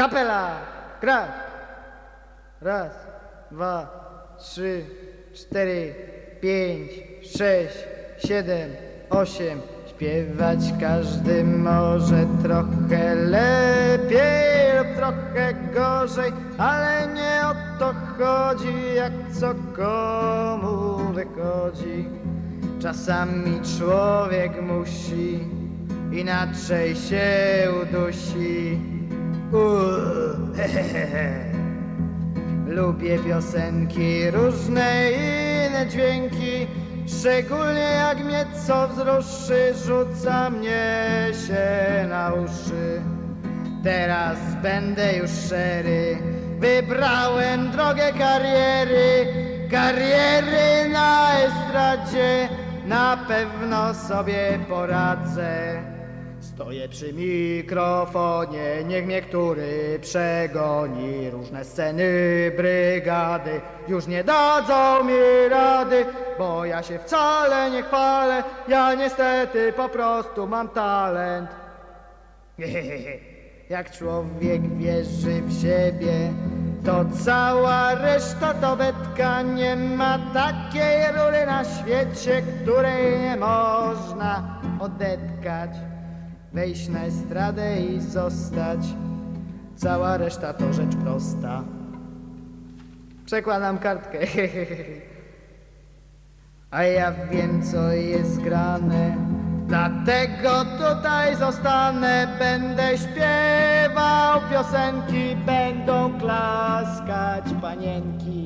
Kapela! Gra! Raz, dwa, trzy, cztery, pięć, sześć, siedem, osiem. Śpiewać każdy może trochę lepiej lub trochę gorzej, ale nie o to chodzi, jak co komu wychodzi. Czasami człowiek musi, inaczej się udusi. Lubię piosenki, różne inne dźwięki, szczególnie jak mnie co wzruszy, rzuca mnie się na uszy. Teraz będę już szczery, wybrałem drogę kariery na estradzie, na pewno sobie poradzę. Stoję przy mikrofonie, niech mnie który przegoni. Różne sceny, brygady już nie dadzą mi rady, bo ja się wcale nie chwalę, ja niestety po prostu mam talent. Jak człowiek wierzy w siebie, to cała reszta to betka. Nie ma takiej rury na świecie, której nie można odetkać. Wejść na estradę i zostać, cała reszta to rzecz prosta. Przekładam kartkę. A ja wiem, co jest grane, dlatego tutaj zostanę. Będę śpiewał piosenki, będą klaskać panienki.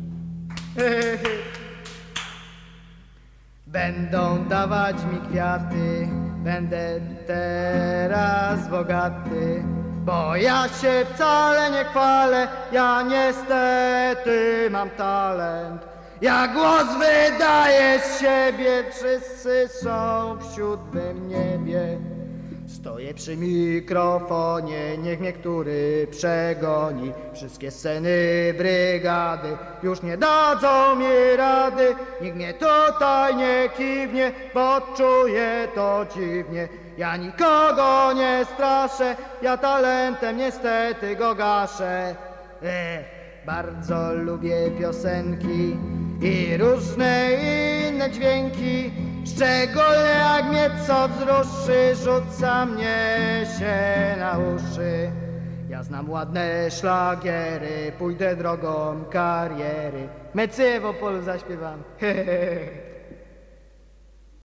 Będą dawać mi kwiaty, będę teraz bogaty, bo ja się wcale nie chwalę, ja niestety mam talent. Ja głos wydaję z siebie, wszyscy są w siódmym niebie. Stoję przy mikrofonie, niech mnie który przegoni. Wszystkie sceny, brygady już nie dadzą mi rady. Nikt mnie tutaj nie kiwnie, bo czuję to dziwnie. Ja nikogo nie straszę, ja talentem niestety go gaszę. Bardzo lubię piosenki i różne inne dźwięki, szczególnie jak mnie co wzruszy, rzuca mnie się na uszy. Ja znam ładne szlagiery, pójdę drogą kariery. Mecyje w Opolu zaśpiewam.